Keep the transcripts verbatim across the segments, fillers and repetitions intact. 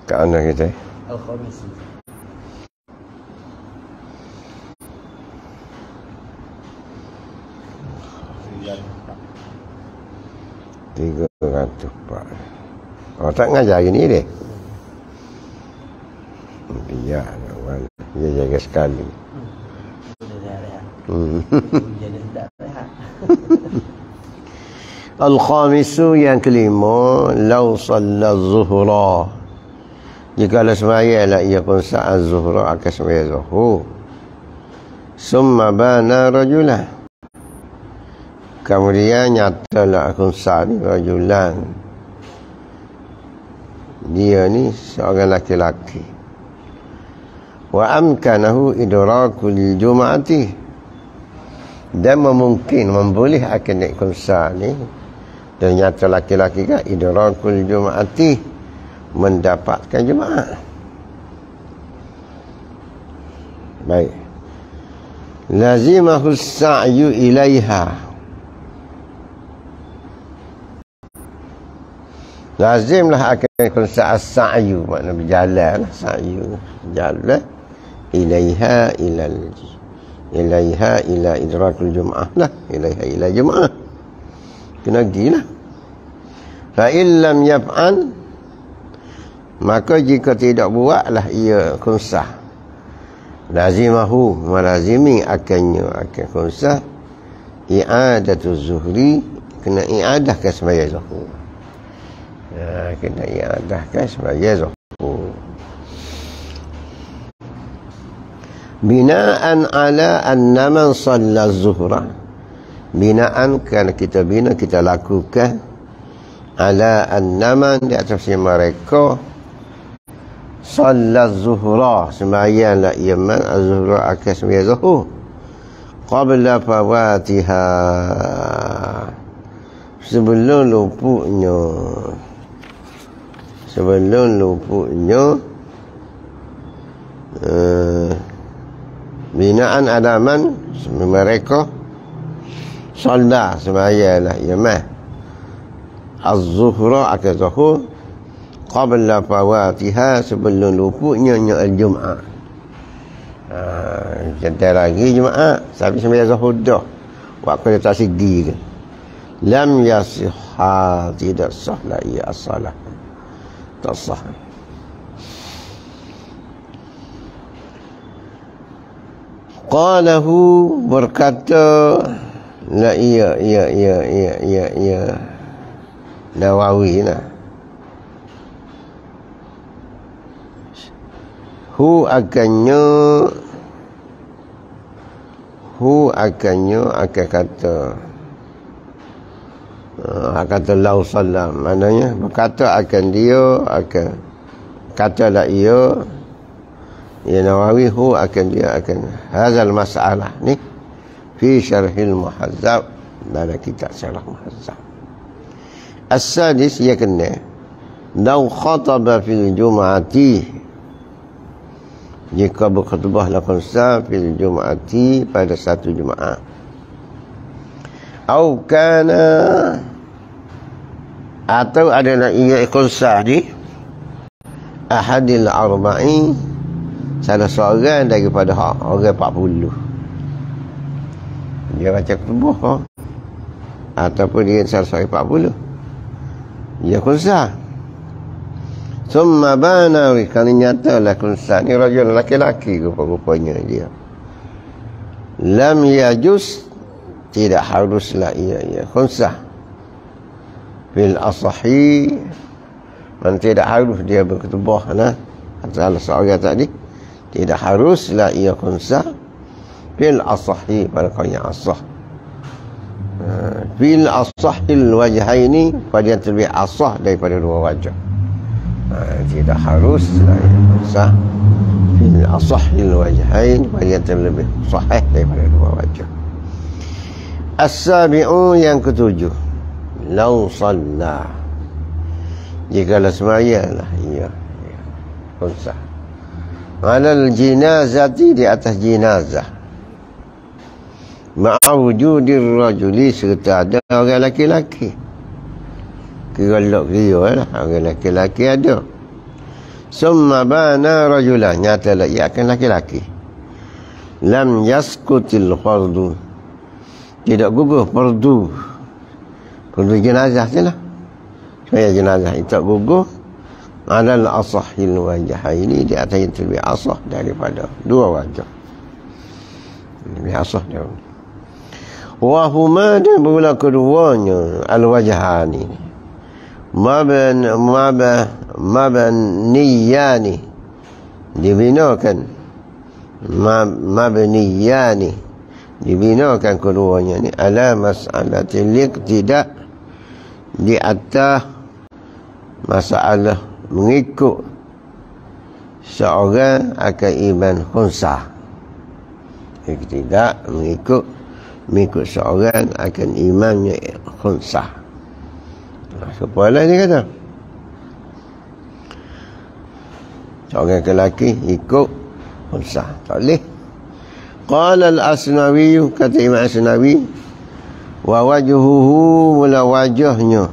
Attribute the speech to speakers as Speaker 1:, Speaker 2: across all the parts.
Speaker 1: Kat mana kita?
Speaker 2: Al-Khamisi.
Speaker 1: Tiga ratus empat. Oh, tak ngajar hari ni dia? Biar lah. Dia jaga sekali. Hmm. Al-Khamisu yang kelima, Lau salla zuhra. Jika lah semayanglah ia pun sa'ad zuhra akan semayang zuhur. Summa bana rajulah. Kemudian nyatalah akun sa'ad ni rajulan. Dia ni seorang laki-laki. Wa amkanahu idrakul jum'ati. Dan memungkin, memboleh akan naik kunsa ni. Dan nyata laki-laki kan idrakul jum'ati, mendapatkan jemaah. Baik. Lazimahu sa'yu ilaiha. Lazimlah akan kunsa as-sa'yu, makna berjalan lah, sa'yu jalan ilaiha ilal ilaiha ila idrakul jum'ah lah, ilaiha ila jum'ah, kena gilah. Fa illam yaf'al, maka jika tidak buatlah ia kunsah, lazimahu, melazimi akannya akan kunsah i'adatu zuhri, kena i'adahkan sembahyang zuhur. Ya, kena i'adahkan sembahyang zuhur. Binaan ala anna man shalla zuhra, binaan kerana kita bina, kita lakukan ala anna man, di atas mereka shalla zuhra, sembahyanglah ia man az-zuhra akan sembahyang zuhur qabla fawatiha, sebelum luputnya, sebelum luputnya uh, binaan adaman mereka solat sembahyanglah ia mah az-zuhra akan zuhur qabla fawatiha, sebelum luputnya nya al-jum'ah. Ha, jantar lagi jemaah sampai sembahyang zuhur dah, waktu dia tak segi ke, lam yasihha, tidak sah la ia as-salah, tak sah. Qalahu, berkata la iya iya iya iya iya iya Nawawi lah, hu akannya hu akannya akan kata uh, kata lau salam, maknanya berkata akan dia, akan kata la ia ya Nawawi, hu akan dia akan hazal masalah ni fi syarhil muhazzab, dalam kitab syarah muhazzab. As-sadis, ya kena lau khataba fil jum'ati, jika berkhutbah lakukan sah fil jum'ati, pada satu Jumaat, au kana, atau adalah ia ikhlasah di ahadil arba'i, salah seorang daripada orang empat puluh, dia baca khutbah ha? Ataupun dia salah seorang empat puluh, dia ikhlasah. Summa bana, kalau nyatalah kunsa ni rajul laki-laki rupa-rupanya dia, lam yajuz, tidak haruslah ia ia kunsa fil asahi, man tidak harus dia berkhutbah nah, salah seorang tadi tidak haruslah ia kunsa fil asahi, pada kau yang asah, fil asahil wajhaini, pada yang terlebih asah daripada dua wajah. Ha, tidak harus sah fil asahil wajhain, pada yang terlebih sahih daripada dua wajah. As-sabi'u, yang ketujuh, lau salla, jikalau sembahyanglah ia kunsa alal jinazati, di atas jenazah, ma'a wujudir rajuli, serta ada orang laki-laki, kira lok kira lah, orang laki-laki ada, Summa bana rajulan, nyatalah ia akan laki-laki. Lam yaskutil fardu, tidak gugur fardu. Fardu jenazah je lah. Saya jenazah itu gugur. Alal asahil wajahaini, di atas yang lebih asah daripada dua wajah. Lebih asah dia. Wahuma, dan pula keduanya al-wajahani maban maban mabniyani, dibinakan mabniyani, dibinakan keduanya ni ala mas'alatil iqtida, di atas masalah mengikut seorang akan iman khunsa. Iqtida mengikut mengikut seorang akan imannya khunsa. Supaya dia kata seorang lelaki ikut khunsa, tak boleh. Qala al-Asnawi, kata Imam Asnawi, wa wajhuhu, mula wajahnya,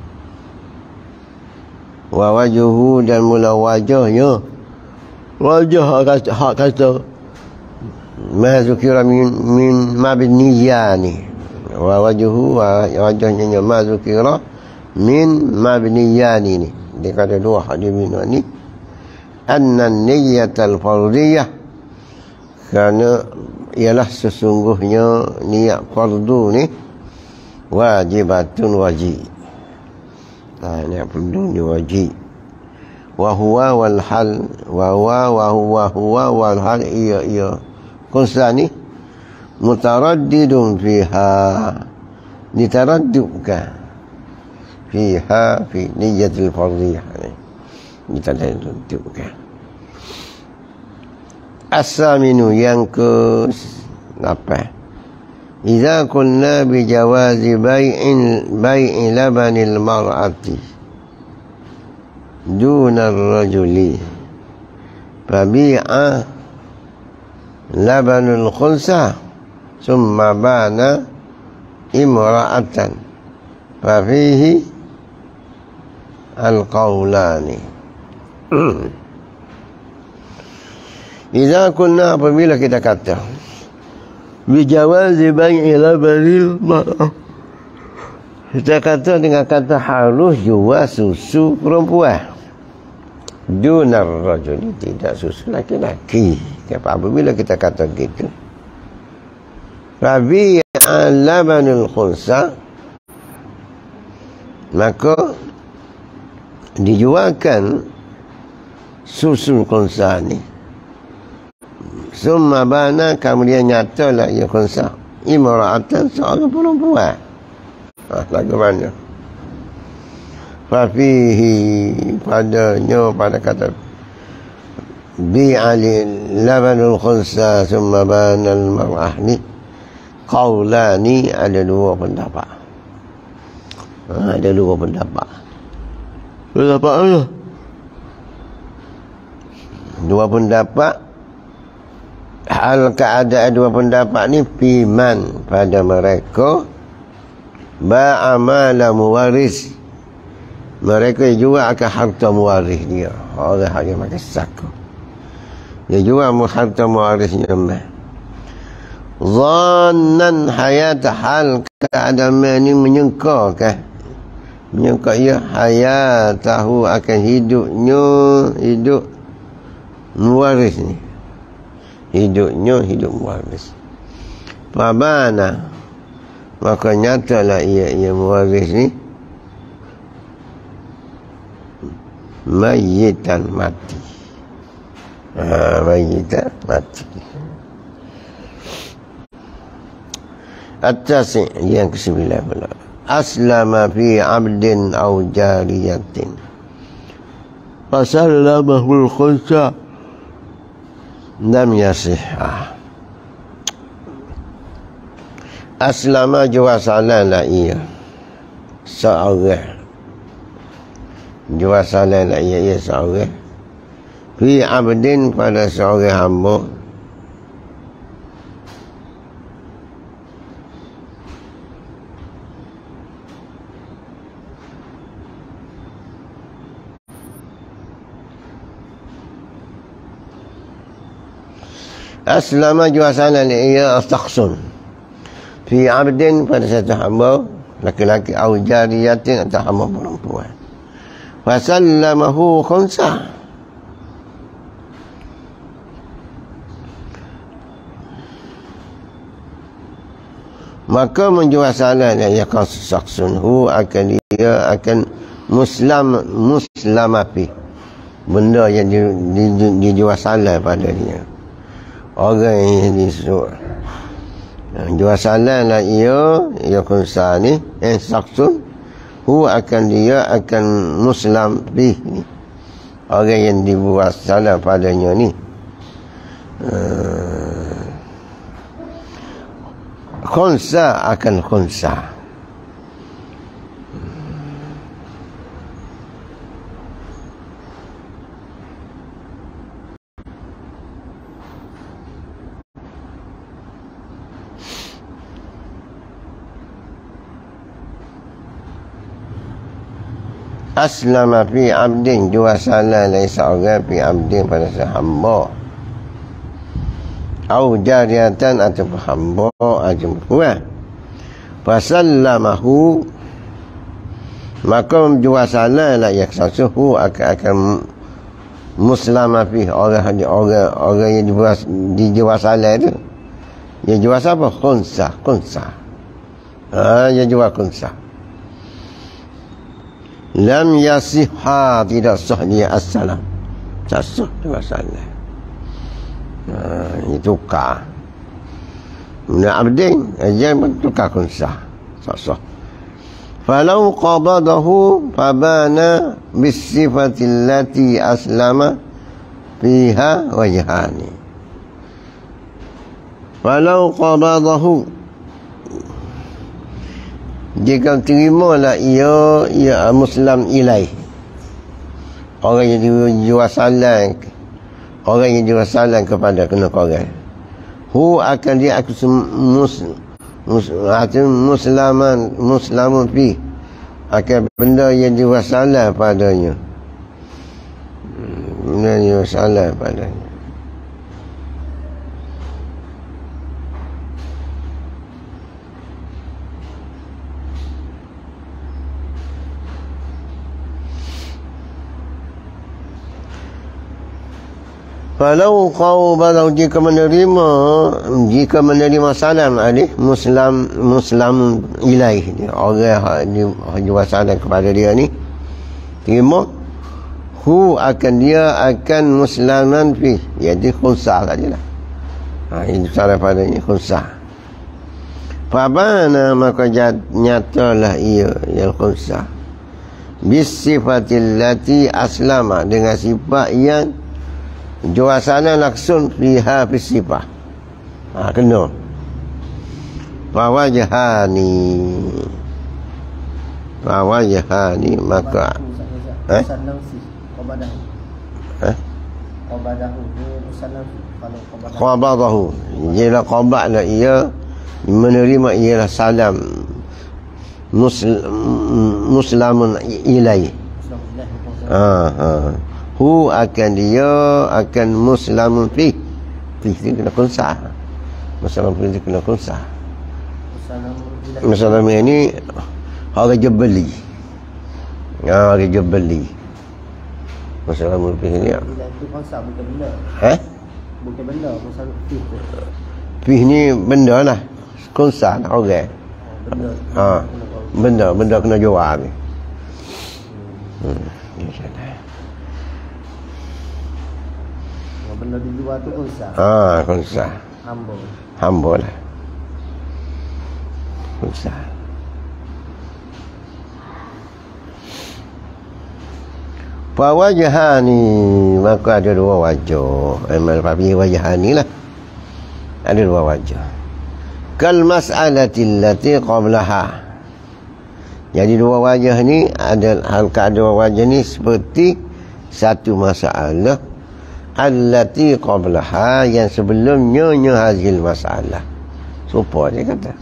Speaker 1: wa wajhuhu, dan mula wajahnya, wajah hak kata ma zukira min min mabniyani, wa wajhu, wajahnya ma zukira min mabniyani ni. Dia kata dua hak dia bina ni, anna niyyatal fardiyah, kerana ialah sesungguhnya niat fardu ni wajibatun wajib. Nah, niat fardu ni wajib. Wa huwa wal hal, wa huwa wa huwa huwa wal hal, iya iya kunsa ni mutaraddidun fiha, ditaraddudkan fiha fi niyyatil fardiyah, ditaraddudkan. As-saminu, yang ke lapan, idza kunna bi jawazi bai'in bai'i labanil mar'ati duna ar-rajuli fabi'a labanul khunsa summa bana imra'atan fafihi al-qawlani. Idza kunna, apabila kita kata bijawazi bai'i labanil mar'ah, kita kata dengan kata harus jual susu perempuan dunar rajuli, tidak susu laki-laki. Apabila kita kata gitu, rabi'a labanul khunsa, maka dijualkan susu khunsa ni. Summa bana, kemudian nyatalah ia khunsa imra'atan, seorang perempuan. Ah, lagu mana? Fafihi, padanya, pada kata bi'ali labanul khunsa summa bana al-mar'ah ni, qawlani, ada dua pendapat. Ha, ada dua pendapat. Pendapat apa? Dua pendapat. Hal keadaan dua pendapat ni fiman, pada mereka ba'amala muwaris, mereka juga akan harta muwaris dia. Orang yang makan saku, dia juga harta muwarisnya. Zannan hayat, hal keadaan ini menyangka kan, menyangka ia hayatahu, akan hidupnya hidup muwaris ni, hidupnya hidup muwaris. Fabana, maka nyatalah ia ia muwaris ni mayitan, mati. Ha, mayitan, mati. At-tasi', yang kesembilan pula, aslama fi abdin aw jariyatin fasallamahul khunsa lam yasihah. Aslama, jual salam lah ia seorang, jual salam lah ia ia seorang, fi abdin, pada seorang hamba, Aslama juasalan ia astaghsun fi abdin, pada satu hamba laki-laki, au jariyatin atau hamba perempuan. Fasallamahu khunsa, maka menjuasalan ia astaghsun hu, akan dia akan muslam muslamapi, benda yang di, di, di, dijuasalan pada dia, orang yang disuruh juasalan lah ia ia kunsa ni eh saksun hu, akan dia akan muslam bih ni, orang yang dibuat salah padanya ni. uh, khunsa akan khunsa. Aslama fi abdin, juasalan laisa orang fi abdin, pada sehamba, au jariyatan atau hamba atau perempuan. Fasallamahu, maka juasalan la yaksasuhu, akan akan muslama fi, orang orang orang yang dibuat dijuasalan itu, dia jual apa? Khunsa, khunsa. Ah, dia jual khunsa. Lam yasihha, tidak sah dia assalam, tak sah juasalan. Ha, ini tukar. Benda abdin aja tukar khunsa, tak sah. Falau qabadahu fabana bisifati allati aslama fiha wajhani. Falau qabadahu, jika terimalah ia ia muslim ilaih, orang yang juasalan, orang yang juasalan kepada kena korang, hu akan dia aku mus mus muslaman muslamun fi, akan benda yang juasalan padanya, benda yang juasalan padanya. Kalau kau balau jika menerima jika menerima salam alih muslim muslim ilaih, orang yang jual salam kepada dia ni, terima, hu akan dia akan musliman fi, jadi khunsa saja lah. Ha, ini salam pada ini khunsa. Fabana, maka nyatalah ia yang khunsa bisifatil lati aslama, dengan sifat yang juasalan laksun fiha fisifah. Ha, kena fawajhani, fawajhani, maka eh eh qabadahu, ialah qabadlah ia menerima, ialah salam muslim muslamun ilai. Ha ha, hu akan dia akan muslamun fi, fi kena kunsa, muslim fi kena kunsa. Muslim ini orang jebeli, ya orang jebeli. Muslim fi ni itu kunsa, bukan benda. Eh? Bukan benda, muslim fi. Fi ni benda lah, kunsa lah orang. Benda. Ha, benda, benda kena jual ni. Hmm, insyaallah. Benda dijual tu khunsa. Ah, khunsa. Hamba. Hamba lah. Khunsa. Fawajhani, maka ada dua wajah. Amal papi wajhani lah. Ada dua wajah. Kal mas'alati allati qablaha. Jadi dua wajah ni ada, hal kedua wajah ni seperti satu masalah allati qablaha, yang sebelumnya nya hazil masalah. Supaya dia kata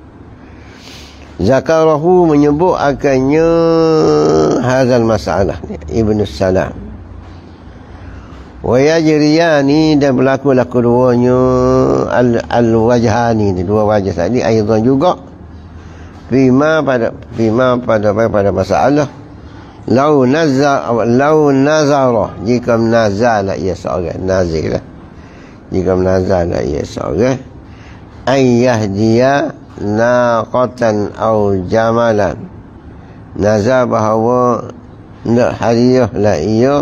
Speaker 1: zakarahu, menyebut akannya hazal masalah ni Ibnu Salam. Wa yajriyani, dan berlaku laku duanya al al-wajhani, dua wajah tadi aidan juga bima pada bima pada pada masalah lau nazar lau nazara, jika menazala ia seorang nazir, jika menazala ia seorang ayyahdiya naqatan au jamalan, nazar bahawa nak hadiah lah ia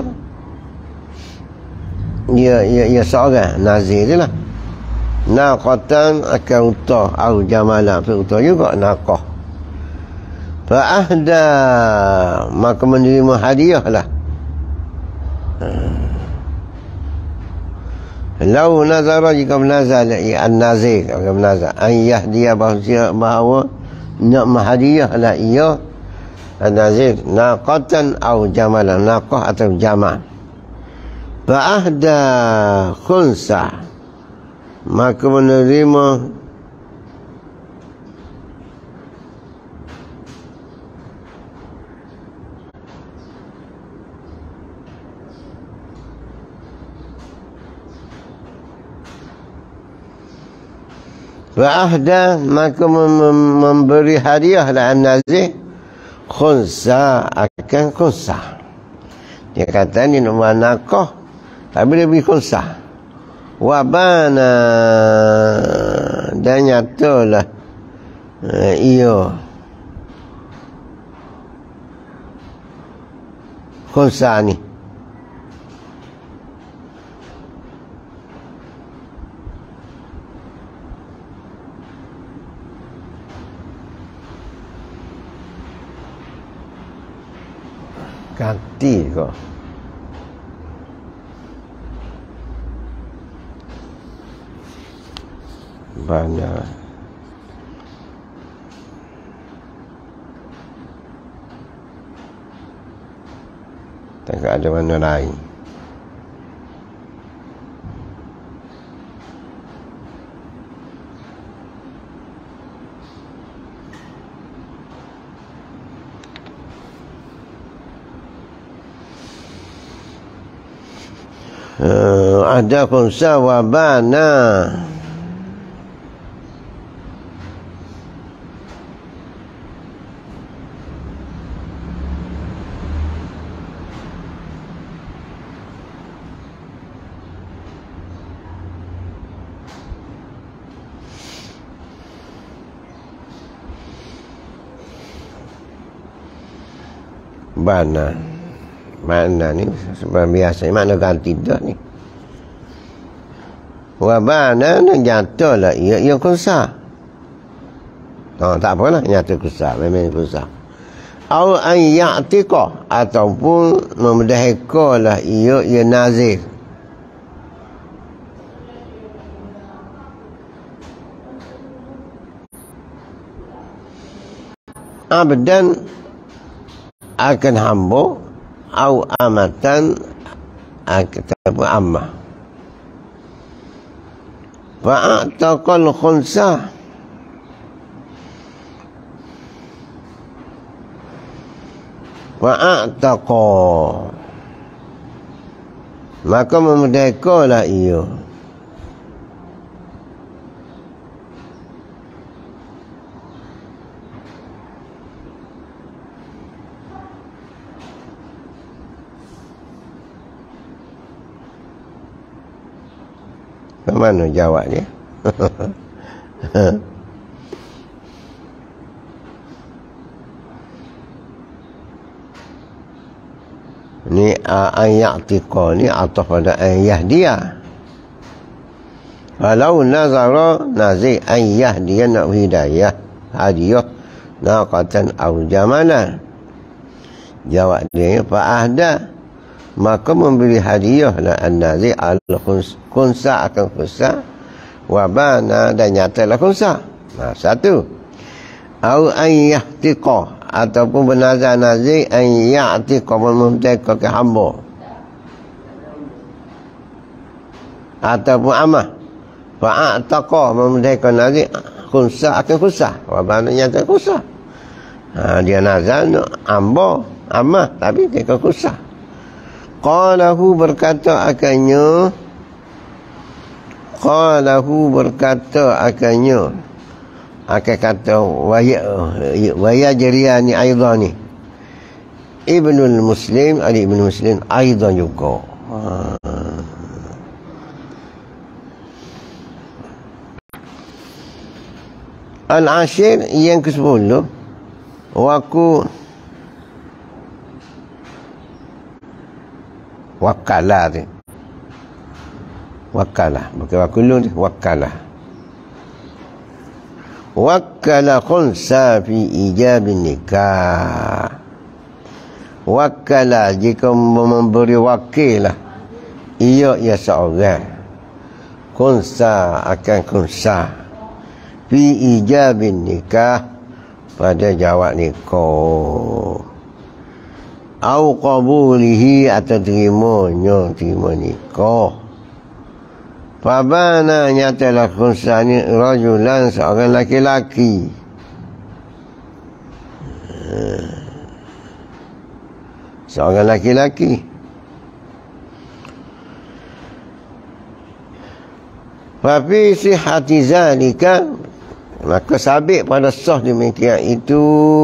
Speaker 1: ia ia, ia seorang nazir je lah, naqatan akan utah au jamalan, utah juga naqah, fa ahda maka menerima hadiah lah. Lau nazara, jika menazal an-nazir, jika menazal an yahdiya bahawa nak menghadiah lah ia an-nazir naqatan au jamalan, naqah atau jamal, fa ahda khunsa maka menerima Fa'ahda maka mem memberi hadiah lah an-nazir khunsa, akan khunsa. Dia kata ni nama naqah, tapi dia beri khunsa. Wabana, dan nyatalah uh, ia khunsa ni ganti kau. Banyak tak ada mana lain. Uh, ada khunsa wa bana, bana mana ni sebab biasa mana ganti dah ni. Wabana dan nyata lah ia ia khunsa. Oh, tak apalah, nyata khunsa, memang khunsa. Au an ya'tiqa, ataupun memerdekalah ia ia nazir. Abdan akan hamba, au amatan ataupun ammah. Fa'ataqal khunsa, fa'ataqa maka memerdekalah ia. Mana jawab dia? Ni ayat tiqa ni ataf pada ayah dia. Kalau nazara nazir ayah dia nak hidayah hadiah naqatan au jamalan. Jawab dia fa ahda maka memberi hadiah lah an-nazir al-khunsa akan khunsa, wabana dan nyatalah khunsa. Nah, satu au an yahtiqa, ataupun bernazar nazir an ya'tiqa, memerdeka ke hamba, ataupun amah. Fa'ataqa memerdeka nazir khunsa akan khunsa, wabana nyata khunsa. Ha, dia nazar hamba amah tapi dia ke khunsa. Qalahu berkata akannya, Qalahu berkata akannya, akan kata waya waya jariani aidan ni Ibnul Muslim, Ali Ibn Muslim aidan juga. Ha. Al-Ashir yang ke sepuluh, waku wakalah tu. Wakalah, bukan wakulun, wakalah. Wakala khunsa fi ijabin nikah. Wakala jika memberi wakil lah, ia ia seorang khunsa akan khunsa fi ijabin nikah, pada jawab nikah, au qabulihi atau terimanya terima nikah. Fabana nyatalah khunsa ni rajulan, seorang laki-laki. Seorang laki-laki. Fafi sihati zalika, maka sabit pada sah demikian itu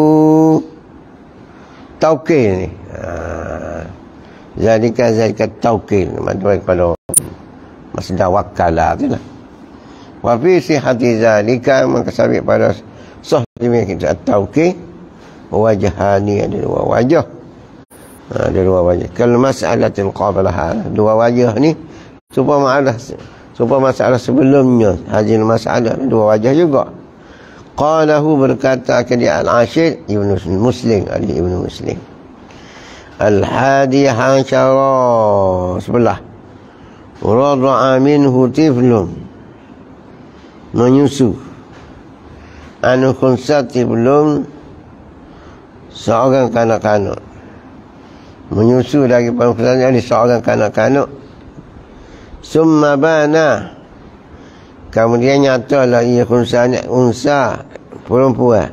Speaker 1: taukil ni. Ha. Zalika zalika taukil, maksudnya kepada masdar wakala tu lah. Wa fi sihhati zalika, maka sabit pada sah demikian kita taukil wajhani, ada dua wajah. Ha, ada dua wajah. Kal mas'alatil qablaha, dua wajah ni supaya ada supaya masalah sebelumnya, hadil masalah dua wajah juga. Qalahu berkata akan dia Al-Ashir Ibn Muslim, Ali Ibn Muslim. Al-Hadi Hansyara sebelah, rada'a minhu tiflun, menyusu anu khunsa tiflun, seorang kanak-kanak, menyusu dari khunsa ni seorang kanak-kanak. Summa bana, kemudian nyatalah ia khunsa ni unsa, perempuan.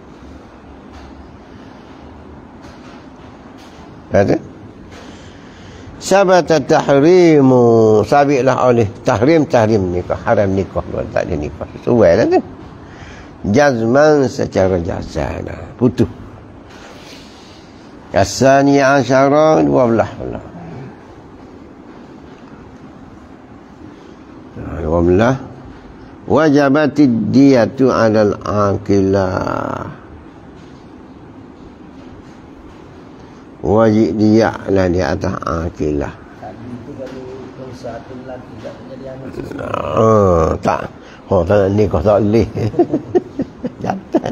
Speaker 1: Kata sabata tahrimu, sabitlah oleh tahrim tahrim nikah, haram nikah, tak ada nikah sesuai lah tu, jazman secara jazan, putus. Asani asyara, dua belah belah dua belah. Wajabatid diyatu alal aqilah, wajib dia lah di atas aqilah.
Speaker 2: Tadi itu kalau khunsa tu lelaki tak jadi anak sesuatu.
Speaker 1: Oh, tak. Oh, tak ni kau tak boleh. Jantan.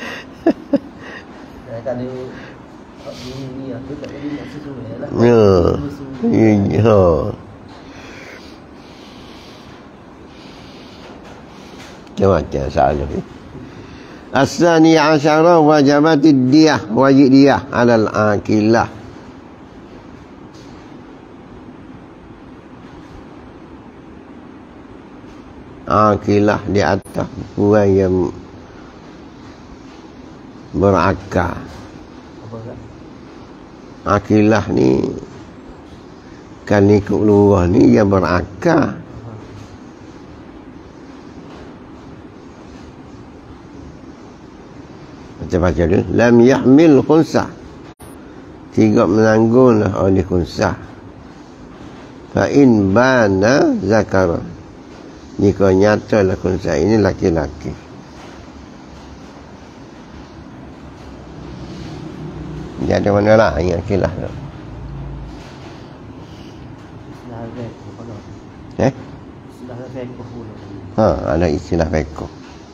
Speaker 2: Nah, kalau ini aku tak jadi anak sesuatu lah.
Speaker 1: Ya. Ya. Macam soalan ni. As-sani asyara wajabatid diyah, wajib diyah alal aqilah. Aqilah di atas orang yang berakal. Aqilah ni kan ikut lurah ni yang berakal. Baca-baca dia, lam yahmil khunsa, tidak menanggunglah oleh khunsa. Fa in bana zakara, jika nyatalah khunsa ini laki-laki. Jadi mana lah yang akilah tu? Eh?
Speaker 2: Istilah fiqh pula.
Speaker 1: Ha, ada istilah fiqh.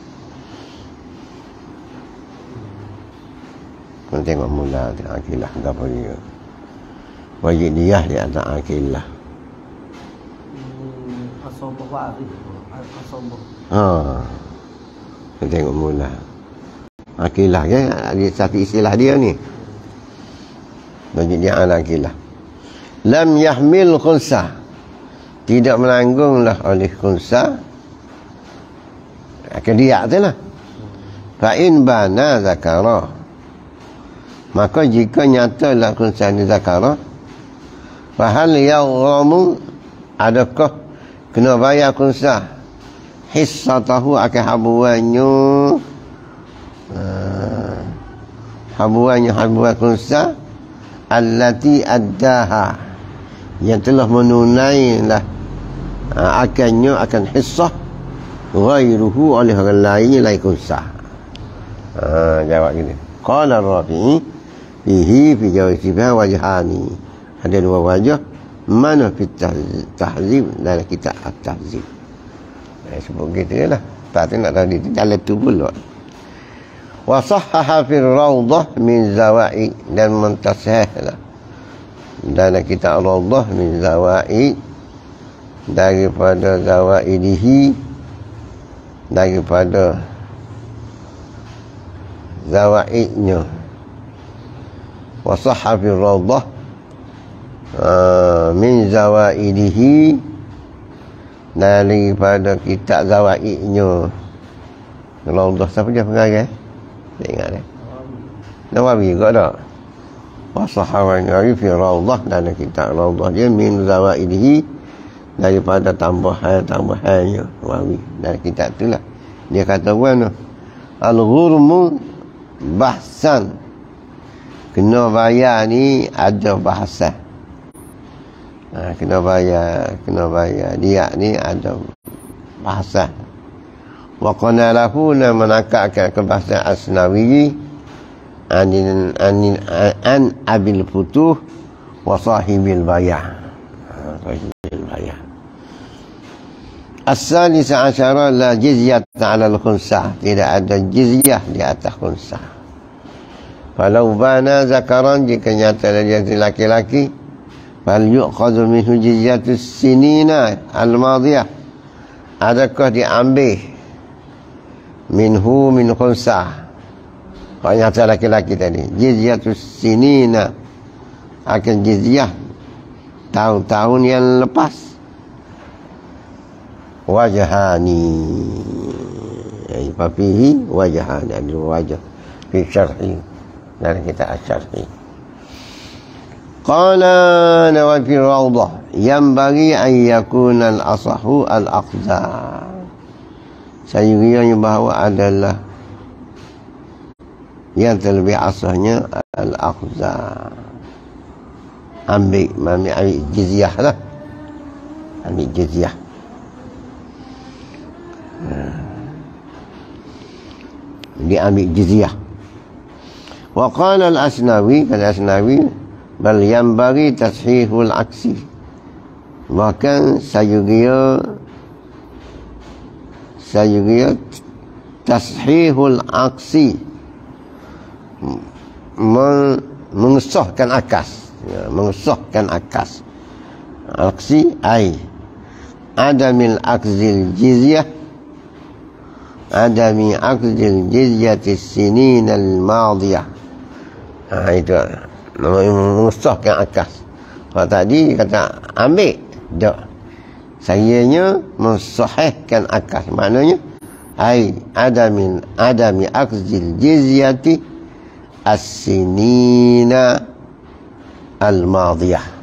Speaker 1: Kau tengok mula tu akilah apa dia. Wajib dia di atas akilah.
Speaker 2: Hmm, asabah wa'ri. Asabah.
Speaker 1: Ha. Kau tengok mula. Akilah kan ada satu istilah dia ni. Wajib dia ala akilah. Lam yahmil khunsa, tidak menanggunglah oleh khunsa. Akan dia tu lah. Fa in bana zakara, maka jika nyatalah khunsa ni zakara, Fahal yawramu, adakah kena bayar khunsa hissatahu akan habuannya, uh, habuannya habuan khunsa allati addaha, yang telah menunailah uh, akannya akan hissah ghairuhu oleh orang lain lain khunsa. Uh, jawab gini, qala Rafi'i fihi fi jawab sibah wajhani, ada dua wajah. Mana fi tahzib dalam kitab at-tahzib. Eh, sebut gitu lah. Tak tu nak tahu dia jalan tu pula. Wa sahhaha fi rawdah min zawa'i, dan mentasihlah dalam kitab rawdah min zawa'i, daripada zawaidihi, daripada zawaidnya. Wa sahha fi rawdah Uh, min zawaidihi, daripada kitab zawaidnya. Rawdah siapa dia pengarang? Tak ingat eh? Nawawi juga tak? Wa sahawan Nawawi fi rawdah, dalam kitab rawdah dia min zawaidihi, daripada tambahan-tambahannya Nawawi. Dalam kitab itulah dia kata mana al-ghurmu bahsan, kena bayar ni ada bahasan. Ha, kena bayar, kena bayar dia ni ada bahasa. Wa qana lahu na manakakkan ke bahasa Asnawi an an an abil futuh wa sahibil bayah. Sahibil bayah. As-salisa asyara la jizyat 'ala al-khunsa, tidak ada jizyah di atas khunsa. Kalau bana zakaran, jika nyata dia laki-laki, fal yu'khadhu minhu jizyatus sinina al-madiyah, adakah diambil minhu min khunsa, kalau nyata laki-laki tadi, jizyatus sinina, akan jizyah tahun-tahun yang lepas. Wajhani, ay fafihi wajhani, ada wajah fi syarhi, dalam kitab asy-syarhi. Qala Nawawi fi rawdah yanbaghi an yakuna al-asahu al-aqza, saya kira bahawa adalah yang terlebih asahnya al-aqza, ambil ambil, ambil jizyah lah, ambil jizyah. Dia ambil jizyah. Wa qala al-Asnawi, kata Asnawi, bal yanbaghi tashihul aksi, bahkan saya kira saya kira tashihul aksi, mengesahkan akas, ya, mengesahkan akas. Aksi ai adamil akzil jizyah, adami akzil jizyatis sinin al-madiyah. Ha, itu mengesahkan akas. Kalau tadi kata ambil, tak, sayanya mensahihkan akas, maknanya ai adamin adami akzil jizyati as-sinina al-madiyah.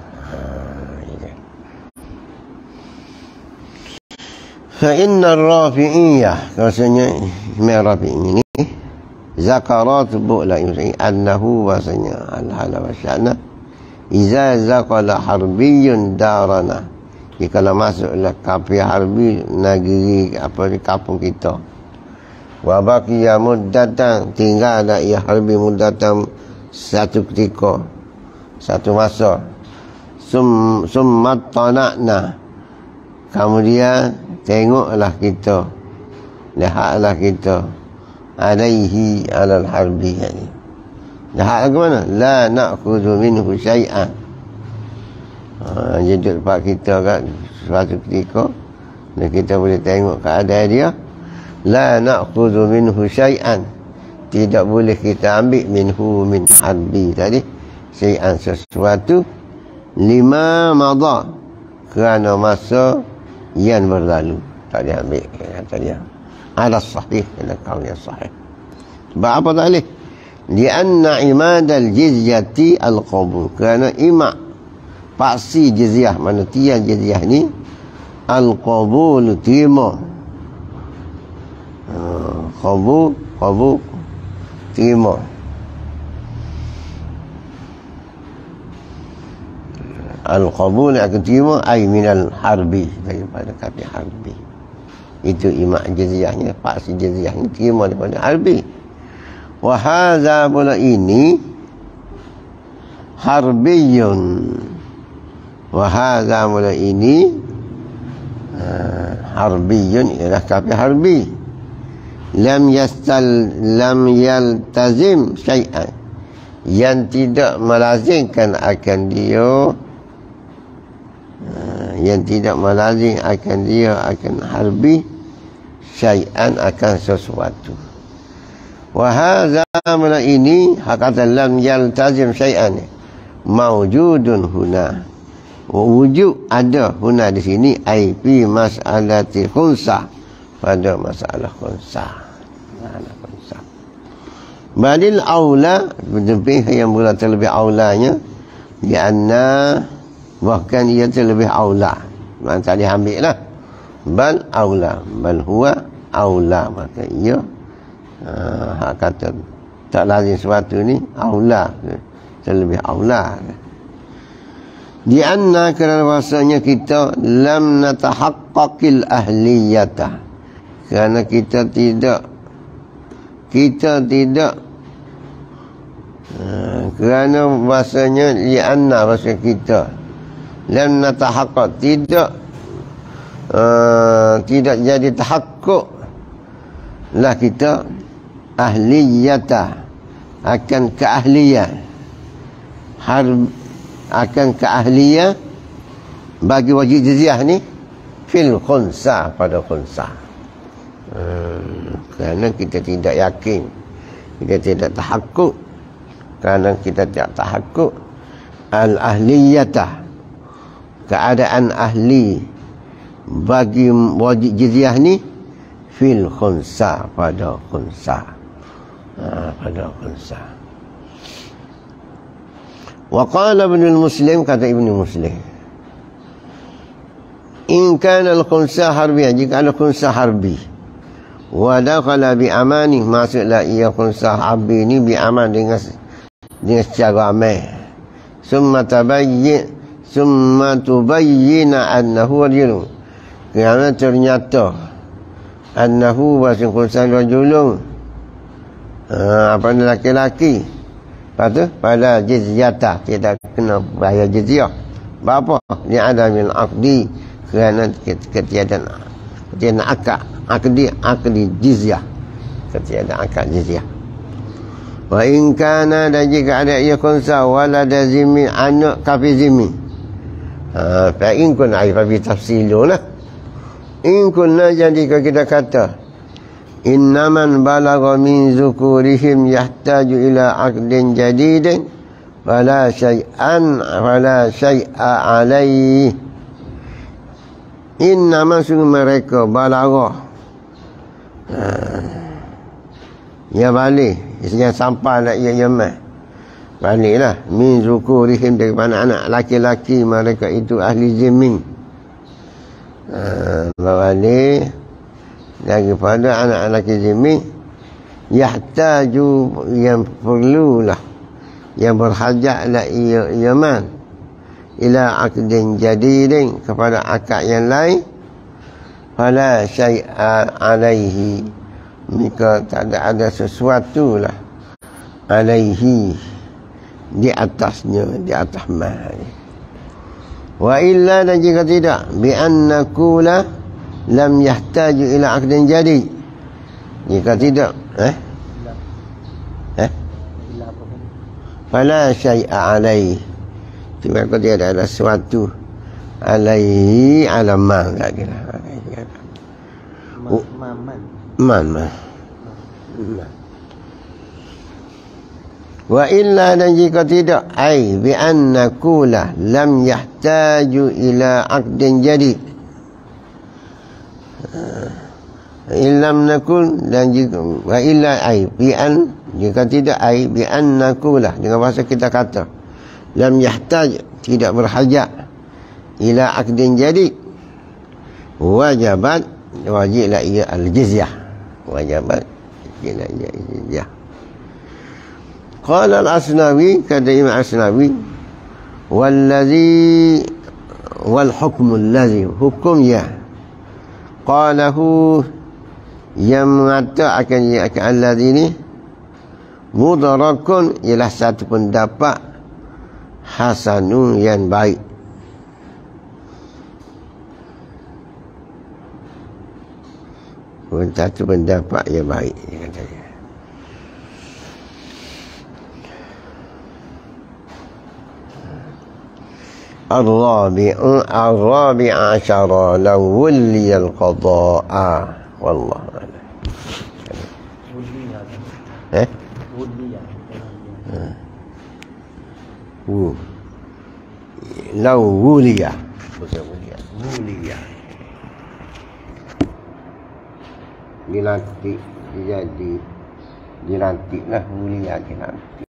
Speaker 1: Fa inna ar-rafi'iyah, rasanya Imam Rafi'i ini zakarat bu'la yusai annahu wasanya al-hala wa sya'na iza zaqala harbiyun darana, jikalau masuklah kafir harbi negeri apa di kampung kita, wa baqiya muddatan, tinggal ada ia harbi muddatan satu ketika, satu masa, sum summat tanakna, kemudian tengoklah kita, lihatlah kita, alaihi alal harbi, yani lihat ke mana, la na'khudhu minhu syai'an, ha, jadi tempat kita kan suatu ketika dan kita boleh tengok keadaan dia, la na'khudhu minhu syai'an, tidak boleh kita ambil minhu min harbi tadi syai'an, sesuatu, lima madha, kerana masa yang berlalu, tak diambil, kata dia ala sahih, dalam kaul yang sahih. Sebab apa tak boleh? Lianna imadal jizyati al-qabul, kerana imak paksi jizyah, mana tiang jizyah ni al-qabul, terima. uh, qabul qabul terima. Al-qabul akan terima ai minal harbi, daripada kafir harbi. Itu imak jizyahnya, paksi jizyahnya terima daripada harbi. Wa hadza pula ini harbiyun. Wa hadza pula ini uh, harbiyun, ialah kafir harbi. Lam yastal lam yaltazim syai'an, yang tidak melazimkan akan dia, uh, yang tidak melazim akan dia akan harbi syai'an, akan sesuatu. Wa hadza mana ini hakata lam yaltazim syai'an mawjudun huna, wujud ada huna di sini, ai fi mas'alati khunsa, pada masalah khunsa. Masalah khunsa. Badil aula, lebih yang mula terlebih aulanya, lianna, bahkan ia terlebih aula. Mana tadi ambil lah. Bal aula, bal huwa aula, maka ia Uh, hak kata tak lazim sesuatu ni aula, terlebih aula. Di anna, kerana bahasanya kita lam natahaqqaqil ahliyata, kerana kita tidak kita tidak uh, kerana bahasanya di anna, bahasa kita lam natahaqqaq, tidak uh, tidak jadi tahakkuk lah kita ahliyata, akan keahlian harb, akan keahlian bagi wajib jizyah ni fil khunsa, pada khunsa. hmm, kerana kita tidak yakin, kita tidak tahakkuk, kerana kita tidak tahakkuk al ahliyata, keadaan ahli bagi wajib jizyah ni fil khunsa, pada khunsa. Ha, pada khunsa. Wa qala Ibn al-Muslim, kata Ibn Muslim, in kana al-khunsa harbiyah, jika ada khunsa harbi, wa dakhala bi amani, maksudlah ia khunsa harbi ni bi aman, dengan dengan secara aman. Summa tabayyin summa tubayyina annahu rajulun, kerana ternyata annahu, bahasa khunsa rajulun, Uh, apa ni, laki-laki. Lepas tu pada jizyata, tidak kena bayar jizyah. Berapa? Dia ada min aqdi, kerana ketiadaan ketiadaan akad, aqdi aqdi jizyah, ketiadaan akad jizyah. Wa in kana, dan jika ada ia khunsa walada zimmi, anak kafir zimmi, ha, fa in kun ai fa bi tafsiluna. In kunna, jadi kita kata innaman balagha min zukurihim yahtaju ila aqdin jadidin fala syai'an fala syai'a alaihi. Innaman, sungguh mereka balagha, ha, ya balik, isinya sampai nak ia yaman, baliklah min zukurihim, daripada anak laki-laki mereka itu ahli zimmi, ha, balik daripada anak lelaki zimmi, yahtaju, yang perlulah, yang berhajatlah ia yaman, ila aqdin jadidin, kepada akad yang lain, fala syai'a alaihi, maka tak ada ada sesuatu lah alaihi, di atasnya, di atas mahal. Wa illa, dan jika tidak, bi annakula lam yahtaju ila aqdin jadi, jika tidak eh eh fala syai'a alaihi, cuma kalau dia ada sesuatu alaihi alaman lagi lah, man man man. Wa illa, dan jika tidak, ai bi anna kula lam yahtaju ila aqdin jadid, illam nakul, dan jika wa illa ai bi an, jika tidak ai bi an nakulah, dengan bahasa kita kata lam yahtaj, tidak berhajat, ila aqdin jadid, wajibat, wajiblah ia al-jizyah, wajibat wajiblah ia al-jizyah. Qala al-Asnawi, kata Imam Asnawi, wallazi wal hukmul ladzi, hukumnya qalahu, yang mengatakan ia akan alladzi ini mudrakun, ialah satu pendapat hasanun yang baik. Satu pendapat yang baik, dia katanya. Al-rabi'u al-rabi' asyara law wulliya al-qada'a wallahu a'lam.
Speaker 2: Wuliya.
Speaker 1: Eh?
Speaker 2: Wuliya.
Speaker 1: Wu. Law wuliya. Bukan wuliya. Wuliya. Dilantik, jadi dilantiklah wuliya, dilantik.